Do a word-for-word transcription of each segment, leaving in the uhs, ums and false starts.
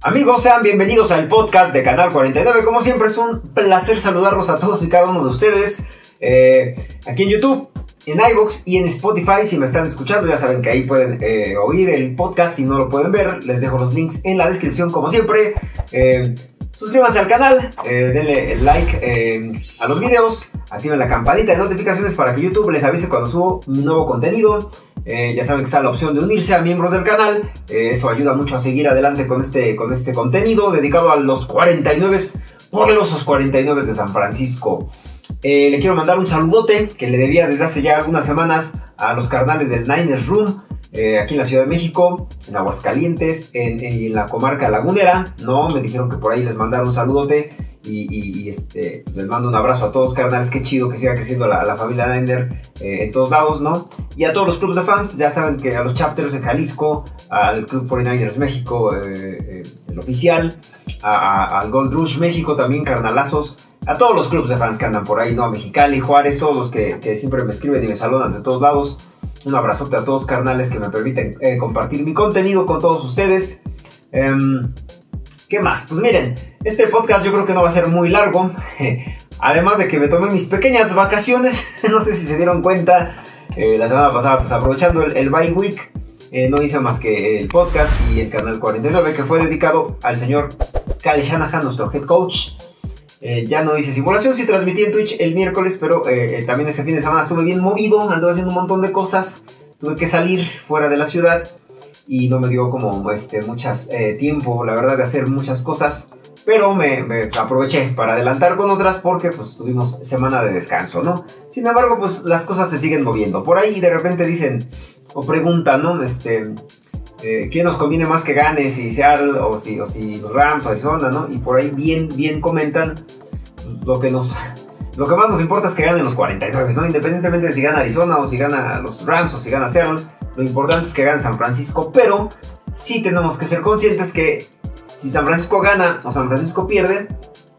Amigos, sean bienvenidos al podcast de Canal cuarenta y nueve. Como siempre, es un placer saludarlos a todos y cada uno de ustedes. Eh, aquí en YouTube, en iVoox y en Spotify. Si me están escuchando, ya saben que ahí pueden eh, oír el podcast. Si no lo pueden ver, les dejo los links en la descripción, como siempre. Eh, suscríbanse al canal, eh, denle like eh, a los videos, activen la campanita de notificaciones para que YouTube les avise cuando subo mi nuevo contenido. Eh, ya saben que está la opción de unirse a miembros del canal. Eh, eso ayuda mucho a seguir adelante con este, con este contenido dedicado a los cuarenta y nueve, poderosos cuarenta y nueve de San Francisco. Eh, le quiero mandar un saludote que le debía desde hace ya algunas semanas a los carnales del Niners Room, eh, aquí en la Ciudad de México, en Aguascalientes, en, en, en la comarca lagunera. No, me dijeron que por ahí les mandaron un saludote. Y, y, y este, les mando un abrazo a todos, carnales. Qué chido que siga creciendo la, la familia Niner eh, en todos lados, ¿no? Y a todos los clubes de fans, ya saben que a los chapters en Jalisco, al Club cuarenta y nueve ers México, eh, eh, el oficial, a, a, al Gold Rush México también, carnalazos, a todos los clubes de fans que andan por ahí, ¿no? A Mexicali, Juárez, todos los que, que siempre me escriben y me saludan de todos lados. Un abrazote a todos, carnales, que me permiten eh, compartir mi contenido con todos ustedes. Eh, ¿Qué más? Pues miren, este podcast yo creo que no va a ser muy largo. Además de que me tomé mis pequeñas vacaciones. No sé si se dieron cuenta. Eh, la semana pasada, pues aprovechando el, el bye week, eh, no hice más que el podcast y el canal cuarenta y nueve, que fue dedicado al señor Kyle Shanahan, nuestro head coach. Eh, ya no hice simulación, sí transmití en Twitch el miércoles, pero eh, también este fin de semana estuve bien movido. Anduve haciendo un montón de cosas. Tuve que salir fuera de la ciudad. Y no me dio como este, muchas eh, tiempo, la verdad, de hacer muchas cosas. Pero me, me aproveché para adelantar con otras porque pues tuvimos semana de descanso, ¿no? Sin embargo, pues las cosas se siguen moviendo. Por ahí de repente dicen o preguntan, ¿no? Este, eh, ¿quién nos conviene más que gane? Si Seattle o si, o si los Rams o Arizona, ¿no? Y por ahí bien, bien comentan lo que nos... Lo que más nos importa es que ganen los cuarenta y nueve, ¿no? Independientemente de si gana Arizona o si gana los Rams o si gana Seattle, lo importante es que gane San Francisco. Pero sí tenemos que ser conscientes que si San Francisco gana o San Francisco pierde,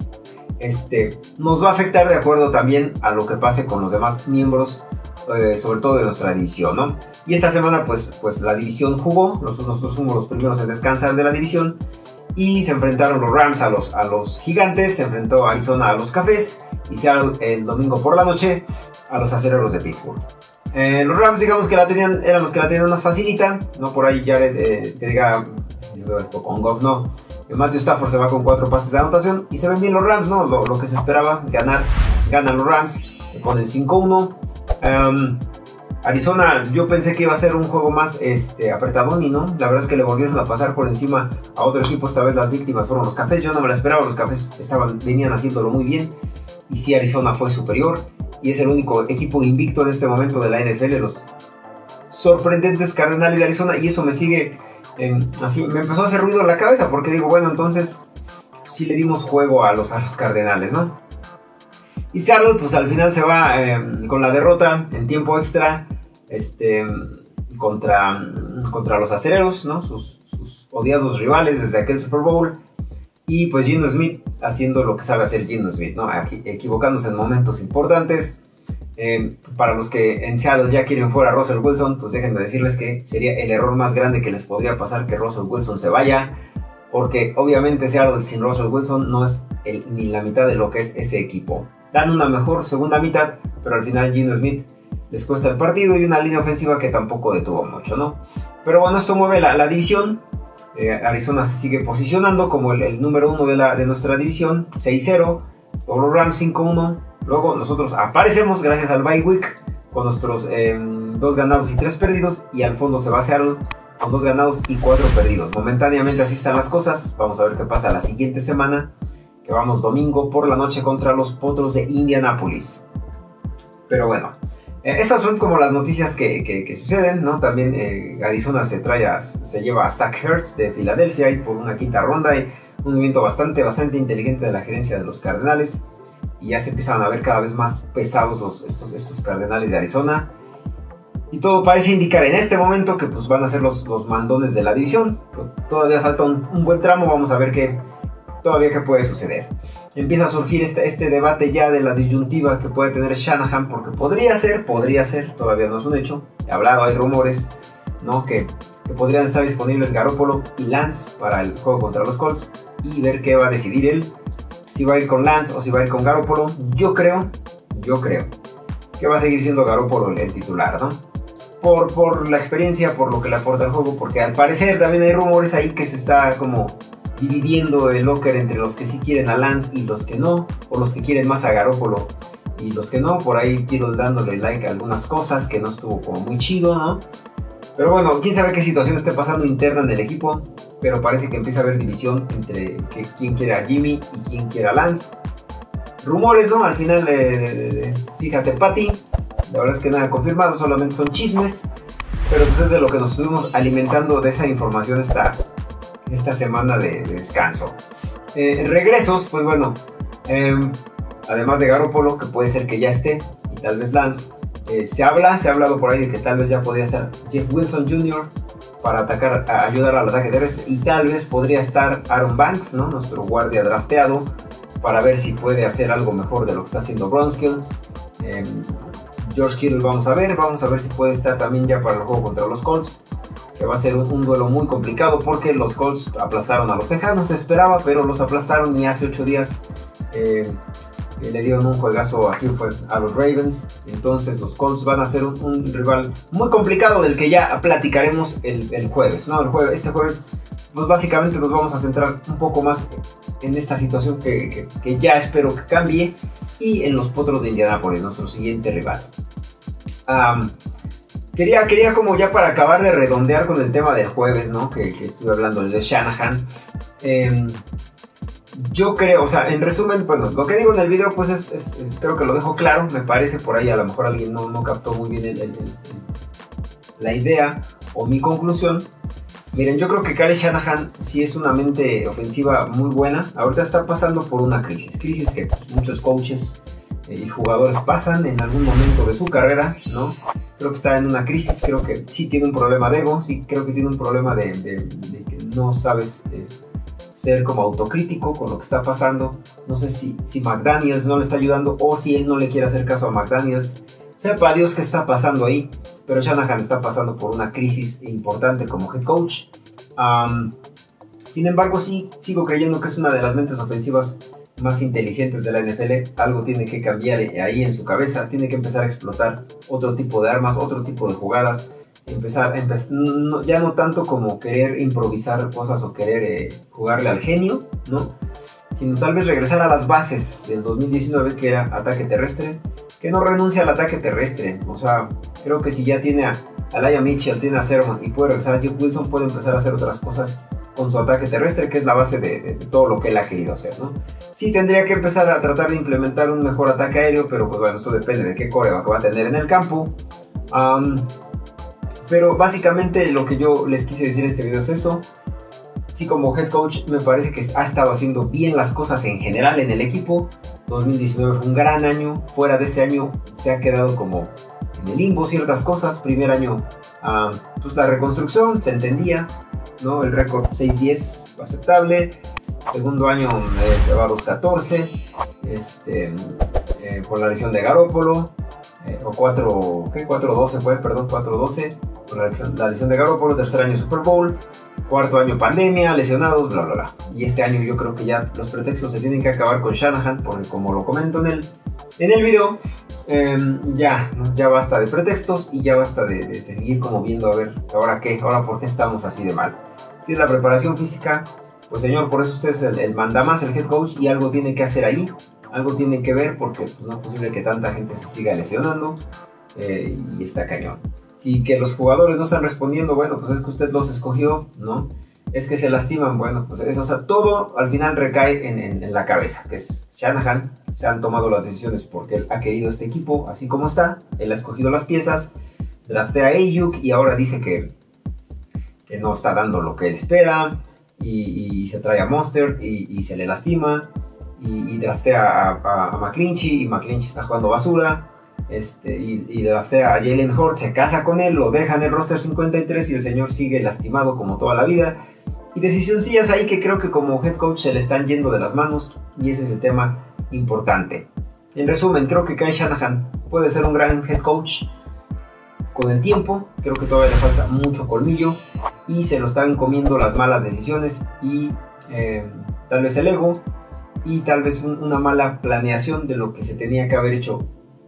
este, nos va a afectar de acuerdo también a lo que pase con los demás miembros, eh, sobre todo de nuestra división, ¿no? Y esta semana pues, pues la división jugó, nosotros fuimos los primeros en descansar de la división. Y se enfrentaron los Rams a los, a los Gigantes, se enfrentó Arizona a los Cafés y Seattle el domingo por la noche a los Acereros de Pittsburgh. Eh, los Rams, digamos que la tenían, eran los que la tenían más facilita, ¿no? Por ahí Jared, eh, que diga, con Goff, no. Matthew Stafford se va con cuatro pases de anotación y se ven bien los Rams, ¿no? Lo, lo que se esperaba, ganar, ganan los Rams, se ponen cinco uno. Um, Arizona, yo pensé que iba a ser un juego más este, apretadón y no, la verdad es que le volvieron a pasar por encima a otro equipo. Esta vez las víctimas fueron los Cafés. Yo no me la esperaba, los Cafés estaban, venían haciéndolo muy bien y sí, Arizona fue superior y es el único equipo invicto en este momento de la N F L, los sorprendentes Cardenales de Arizona. Y eso me sigue, eh, así, me empezó a hacer ruido en la cabeza porque digo, bueno, entonces sí le dimos juego a los, a los Cardenales, ¿no? Y Seattle, pues al final se va eh, con la derrota en tiempo extra este, contra, contra los Acereros, ¿no? Sus, sus odiados rivales desde aquel Super Bowl. Y pues Geno Smith haciendo lo que sabe hacer Geno Smith, ¿no? Aquí, equivocándose en momentos importantes. Eh, para los que en Seattle ya quieren fuera a Russell Wilson, pues déjenme decirles que sería el error más grande que les podría pasar que Russell Wilson se vaya. Porque obviamente Seattle sin Russell Wilson no es el, ni la mitad de lo que es ese equipo. Dan una mejor segunda mitad, pero al final Geno Smith les cuesta el partido y una línea ofensiva que tampoco detuvo mucho, ¿no? Pero bueno, esto mueve la, la división. Eh, Arizona se sigue posicionando como el, el número uno de, la, de nuestra división, seis cero. Luego los Rams cinco uno. Luego nosotros aparecemos gracias al bye week con nuestros eh, dos ganados y tres perdidos. Y al fondo se va a Seattle con dos ganados y cuatro perdidos. Momentáneamente así están las cosas. Vamos a ver qué pasa la siguiente semana, que vamos domingo por la noche contra los Potros de Indianápolis. Pero bueno, eh, esas son como las noticias que, que, que suceden, ¿no? También eh, Arizona se trae a, se lleva a Zach Ertz de Filadelfia y por una quinta ronda, y un movimiento bastante, bastante inteligente de la gerencia de los Cardenales. Y ya se empiezan a ver cada vez más pesados los, estos, estos Cardenales de Arizona. Y todo parece indicar en este momento que pues, van a ser los, los mandones de la división. Todavía falta un, un buen tramo, vamos a ver qué todavía qué puede suceder. Empieza a surgir este, este debate ya de la disyuntiva que puede tener Shanahan, porque podría ser, podría ser, todavía no es un hecho. He hablado, hay rumores, ¿no? Que que podrían estar disponibles Garoppolo y Lance para el juego contra los Colts, y ver qué va a decidir él, si va a ir con Lance o si va a ir con Garoppolo. Yo creo, yo creo que va a seguir siendo Garoppolo el, el titular, ¿no? Por, por la experiencia, por lo que le aporta al juego, porque al parecer también hay rumores ahí que se está como dividiendo el locker entre los que sí quieren a Lance y los que no, o los que quieren más a Garoppolo y los que no. Por ahí quiero dándole like a algunas cosas que no estuvo como muy chido, ¿no? Pero bueno, quién sabe qué situación esté pasando interna en el equipo, pero parece que empieza a haber división entre que, quién quiere a Jimmy y quién quiere a Lance. Rumores, ¿no? Al final, de, de, de, de, fíjate, Patty, la verdad es que nada confirmado, solamente son chismes, pero pues es de lo que nos estuvimos alimentando de esa información esta, esta semana de, de descanso. Eh, regresos, pues bueno, eh, además de Garoppolo, que puede ser que ya esté, y tal vez Lance, Eh, se habla, se ha hablado por ahí de que tal vez ya podría estar Jeff Wilson junior para atacar, a ayudar al ataque terrestre, y tal vez podría estar Aaron Banks, ¿no? Nuestro guardia drafteado, para ver si puede hacer algo mejor de lo que está haciendo Brunskill. Eh, George Kittle vamos a ver, vamos a ver si puede estar también ya para el juego contra los Colts, que va a ser un, un duelo muy complicado porque los Colts aplastaron a los Tejanos, se esperaba, pero los aplastaron, y hace ocho días eh, le dieron un juegazo aquí fue a los Ravens. Entonces los Colts van a ser un, un rival muy complicado, del que ya platicaremos el, el jueves, ¿no? El jueves, este jueves, pues básicamente nos vamos a centrar un poco más en esta situación que, que, que ya espero que cambie, y en los Potros de Indianápolis, nuestro siguiente rival. Um, quería, quería como ya para acabar de redondear con el tema del jueves, ¿no? Que, que estuve hablando, el de Shanahan. Eh, Yo creo, o sea, en resumen, bueno, lo que digo en el video, pues es, es, creo que lo dejo claro, me parece. Por ahí a lo mejor alguien no, no captó muy bien el, el, el, la idea o mi conclusión. Miren, yo creo que Kyle Shanahan sí es una mente ofensiva muy buena. Ahorita está pasando por una crisis, crisis que pues, muchos coaches eh, y jugadores pasan en algún momento de su carrera, ¿no? Creo que está en una crisis, creo que sí tiene un problema de ego, sí creo que tiene un problema de, de, de que no sabes... Eh, ser como autocrítico con lo que está pasando. No sé si, si McDaniels no le está ayudando, o si él no le quiere hacer caso a McDaniels. Sepa Dios qué está pasando ahí, pero Shanahan está pasando por una crisis importante como head coach. Um, sin embargo, sí, sigo creyendo que es una de las mentes ofensivas más inteligentes de la N F L. Algo tiene que cambiar ahí en su cabeza, tiene que empezar a explotar otro tipo de armas, otro tipo de jugadas. Empezar, empe- no, ya no tanto como querer improvisar cosas o querer eh, jugarle al genio, ¿no? Sino tal vez regresar a las bases del dos mil diecinueve, que era ataque terrestre, que no renuncia al ataque terrestre. O sea, creo que si ya tiene a Elijah Mitchell, tiene a Sermon y puede regresar a Jeff Wilson, puede empezar a hacer otras cosas con su ataque terrestre, que es la base de, de, de todo lo que él ha querido hacer, ¿no? Sí, tendría que empezar a tratar de implementar un mejor ataque aéreo, pero pues bueno, eso depende de qué coreback va a tener en el campo. Um, Pero básicamente lo que yo les quise decir en este video es eso. Sí, como head coach me parece que ha estado haciendo bien las cosas en general en el equipo. dos mil diecinueve fue un gran año. Fuera de ese año se ha quedado como en el limbo ciertas cosas. Primer año, uh, pues la reconstrucción, se entendía, ¿no? El récord seis diez aceptable. Segundo año eh, se va a dos catorce. Este, eh, por la lesión de Garoppolo. Eh, o cuatro, ¿qué? cuatro doce fue, perdón, cuatro doce. Por la lesión, la lesión de Garoppolo. Tercer año Super Bowl. Cuarto año pandemia, lesionados, bla bla bla. Y este año yo creo que ya los pretextos se tienen que acabar con Shanahan, porque como lo comento en el, en el video, eh, ya, ¿no? ya basta de pretextos y ya basta de, de seguir como viendo a ver, ahora qué, ahora por qué estamos así de mal. Si es la preparación física, pues señor, por eso usted es el, el mandamás, el head coach, y algo tiene que hacer ahí, algo tiene que ver, porque pues, no es posible que tanta gente se siga lesionando, eh, y está cañón. Si que los jugadores no están respondiendo, bueno, pues es que usted los escogió, ¿no? Es que se lastiman, bueno, pues eso, o sea, todo al final recae en, en, en la cabeza, que es Shanahan. Se han tomado las decisiones porque él ha querido este equipo así como está, él ha escogido las piezas, draftea a Ayuk y ahora dice que, que no está dando lo que él espera, y, y se trae a Monster y, y se le lastima, y, y draftea a, a, a McClinchy, y McClinchy está jugando basura. Este, y, y draftea a Jalen Hurts, se casa con él, lo deja en el roster cincuenta y tres y el señor sigue lastimado como toda la vida. Y decisioncillas ahí que creo que como head coach se le están yendo de las manos, y ese es el tema importante. En resumen, creo que Kyle Shanahan puede ser un gran head coach con el tiempo. Creo que todavía le falta mucho colmillo, y se lo están comiendo las malas decisiones y eh, tal vez el ego y tal vez un, una mala planeación de lo que se tenía que haber hecho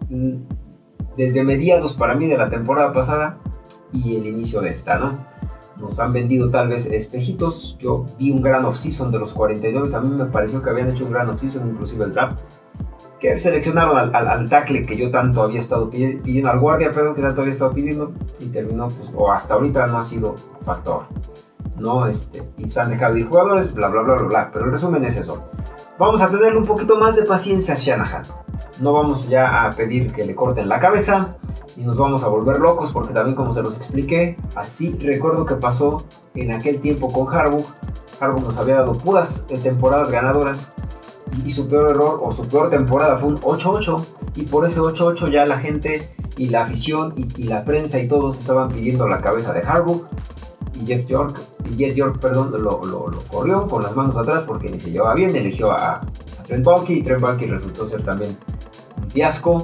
desde mediados para mí de la temporada pasada y el inicio de esta, ¿no? Nos han vendido tal vez espejitos. Yo vi un gran off-season de los cuarenta y nueve, a mí me pareció que habían hecho un gran off-season, inclusive el draft, que seleccionaron al, al, al tackle que yo tanto había estado pidiendo, al guardia, perdón, que tanto había estado pidiendo, y terminó, pues, o hasta ahorita no ha sido factor, ¿no? Este, y se han dejado ir jugadores, bla, bla, bla, bla, bla, pero el resumen es eso. Vamos a tenerle un poquito más de paciencia a Shanahan. No vamos ya a pedir que le corten la cabeza, y nos vamos a volver locos, porque también, como se los expliqué, así recuerdo que pasó en aquel tiempo con Harbaugh. Harbaugh nos había dado puras temporadas ganadoras, y su peor error o su peor temporada fue un ocho ocho, y por ese ocho ocho ya la gente y la afición y, y la prensa y todos estaban pidiendo la cabeza de Harbaugh, y Jeff York, y Jeff York perdón, lo, lo, lo corrió con las manos atrás porque ni se llevaba bien, eligió a, a Trent Baalke, y Trent Baalke resultó ser también un fiasco.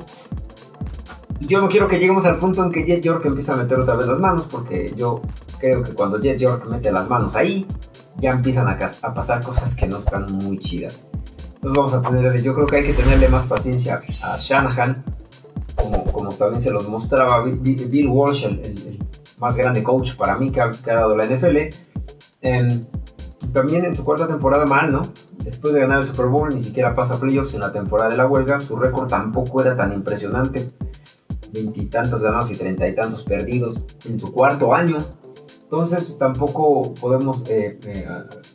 Y yo no quiero que lleguemos al punto en que Jeff York empiece a meter otra vez las manos, porque yo creo que cuando Jeff York mete las manos ahí, ya empiezan a, a pasar cosas que no están muy chidas. Entonces vamos a tener, yo creo que hay que tenerle más paciencia a Shanahan, como, como también se los mostraba Bill Walsh, el, el, el más grande coach para mí que ha, que ha dado la N F L. Eh, también en su cuarta temporada mal, ¿no? Después de ganar el Super Bowl ni siquiera pasa playoffs en la temporada de la huelga. Su récord tampoco era tan impresionante, veintitantos ganados y treinta y tantos perdidos en su cuarto año. Entonces tampoco podemos eh, eh,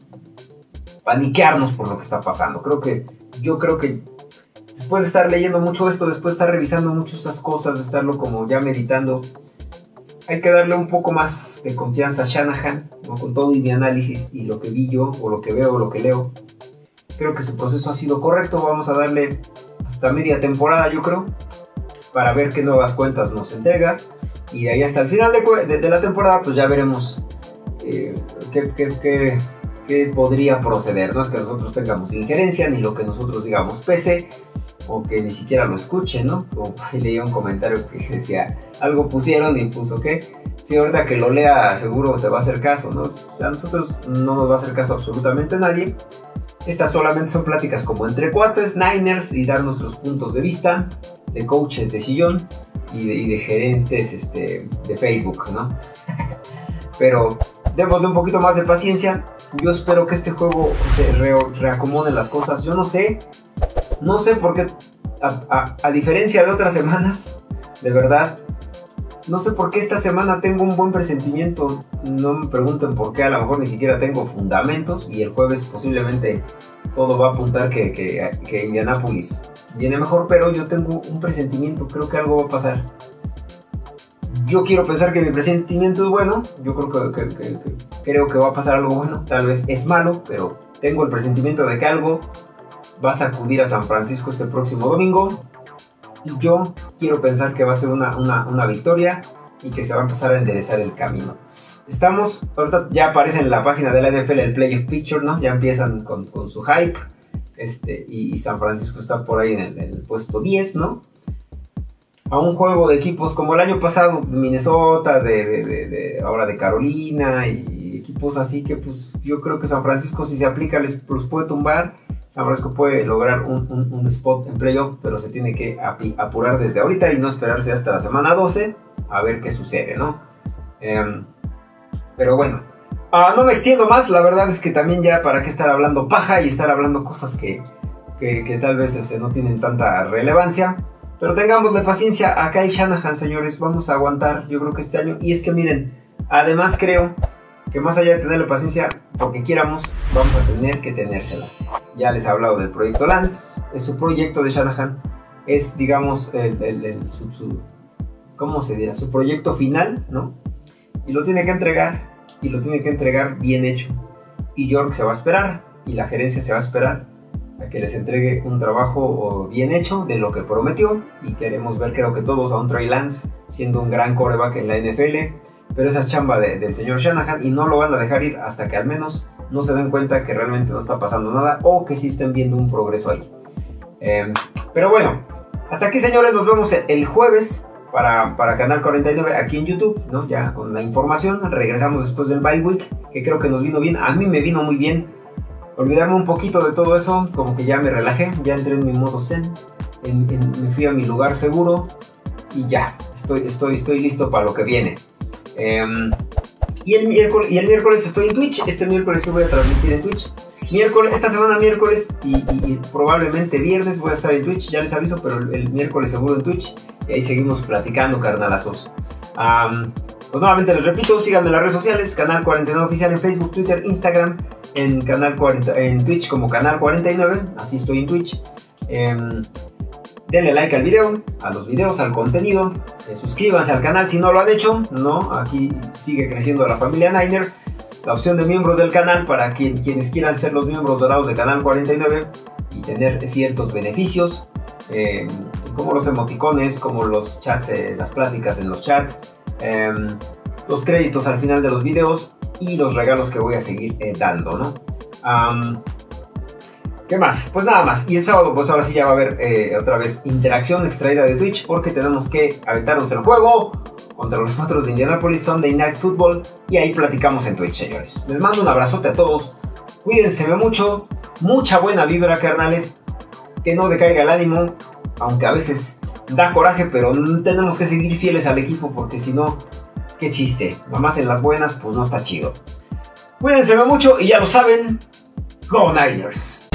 paniquearnos por lo que está pasando. Creo que, yo creo que después de estar leyendo mucho esto, después de estar revisando mucho esas cosas, de estarlo como ya meditando, hay que darle un poco más de confianza a Shanahan, ¿no? Con todo y mi análisis y lo que vi yo, o lo que veo, o lo que leo. Creo que su proceso ha sido correcto. Vamos a darle hasta media temporada, yo creo, para ver qué nuevas cuentas nos entrega. Y de ahí hasta el final de, de, de la temporada, pues ya veremos eh, qué, qué, qué, qué podría proceder. No es que nosotros tengamos injerencia, ni lo que nosotros digamos pese, o que ni siquiera lo escuchen, ¿no? Como ahí leía un comentario que decía, algo pusieron y puso que, sí, ahorita que lo lea seguro te va a hacer caso, ¿no? O sea, a nosotros no nos va a hacer caso absolutamente nadie. Estas solamente son pláticas como entre cuates, Niners, y dar nuestros puntos de vista, de coaches de sillón y de, y de gerentes este, de Facebook, ¿no? Pero démosle un poquito más de paciencia. Yo espero que este juego se re reacomode las cosas. Yo no sé, no sé por qué, a, a, a diferencia de otras semanas, de verdad, no sé por qué esta semana tengo un buen presentimiento. No me pregunten por qué, a lo mejor ni siquiera tengo fundamentos, y el jueves posiblemente todo va a apuntar que, que, que Indianapolis viene mejor, pero yo tengo un presentimiento, creo que algo va a pasar. Yo quiero pensar que mi presentimiento es bueno, yo creo que, que, que, que creo que va a pasar algo bueno, tal vez es malo, pero tengo el presentimiento de que algo va a sacudir a San Francisco este próximo domingo, y yo quiero pensar que va a ser una, una, una victoria y que se va a empezar a enderezar el camino. Estamos, ahorita ya aparece en la página de la N F L el Playoff Picture, ¿no? Ya empiezan con, con su hype, este, y, y San Francisco está por ahí en el, en el puesto diez, ¿no? A un juego de equipos como el año pasado, Minnesota, de, de, de, de ahora de Carolina, y equipos así que pues yo creo que San Francisco, si se aplica, les los puede tumbar. San Francisco puede lograr un, un, un spot en playoff, pero se tiene que apurar desde ahorita y no esperarse hasta la semana doce a ver qué sucede, ¿no? Eh, pero bueno, uh, no me extiendo más. La verdad es que también ya para qué estar hablando paja y estar hablando cosas que, que, que tal vez este, no tienen tanta relevancia. Pero tengámosle paciencia a Kyle Shanahan, señores. Vamos a aguantar, yo creo que este año. Y es que miren, además creo que más allá de tenerle paciencia, porque quieramos, vamos a tener que tenérsela. Ya les he hablado del proyecto Lance. Es su proyecto de Shanahan. Es, digamos, el, el, el, su, su, ¿cómo se dirá? Su proyecto final, ¿no? Y lo tiene que entregar. Y lo tiene que entregar bien hecho. Y York se va a esperar. Y la gerencia se va a esperar a que les entregue un trabajo bien hecho de lo que prometió. Y queremos ver, creo que todos, a un Trey Lance siendo un gran quarterback en la N F L. Pero esa es chamba de, del señor Shanahan, y no lo van a dejar ir hasta que al menos no se den cuenta que realmente no está pasando nada, o que sí estén viendo un progreso ahí. Eh, pero bueno, hasta aquí, señores, nos vemos el jueves para, para Canal cuarenta y nueve aquí en YouTube, ¿no? Ya con la información, regresamos después del bye week, que creo que nos vino bien, a mí me vino muy bien, olvidarme un poquito de todo eso, como que ya me relajé, ya entré en mi modo zen, en, en, me fui a mi lugar seguro, y ya, estoy, estoy, estoy listo para lo que viene. Eh, y, el miércoles, y el miércoles estoy en Twitch, este miércoles sí voy a transmitir en Twitch. Miércoles, esta semana miércoles y, y, y probablemente viernes voy a estar en Twitch, ya les aviso, pero el, el miércoles seguro en Twitch. Y ahí seguimos platicando, carnalazos. Um, pues nuevamente les repito, síganme en las redes sociales, Canal cuarenta y nueve Oficial en Facebook, Twitter, Instagram, en, Canal cuarenta, en Twitch como Canal cuarenta y nueve, así estoy en Twitch. Um, denle like al video, a los videos, al contenido, eh, suscríbanse al canal si no lo han hecho, ¿no? Aquí sigue creciendo la familia Niner. La opción de miembros del canal para quien, quienes quieran ser los miembros dorados de Canal cuarenta y nueve y tener ciertos beneficios, eh, como los emoticones, como los chats, eh, las pláticas en los chats, eh, los créditos al final de los videos y los regalos que voy a seguir eh, dando, ¿no? Um, ¿Qué más? Pues nada más. Y el sábado, pues ahora sí ya va a haber eh, otra vez interacción extraída de Twitch porque tenemos que aventarnos el juego contra los Potros de Indianapolis, Sunday Night Football, y ahí platicamos en Twitch, señores. Les mando un abrazote a todos, cuídense mucho, mucha buena vibra, carnales, que no decaiga el ánimo, aunque a veces da coraje, pero tenemos que seguir fieles al equipo, porque si no, qué chiste, nomás en las buenas, pues no está chido. Cuídense mucho, y ya lo saben, Go Niners.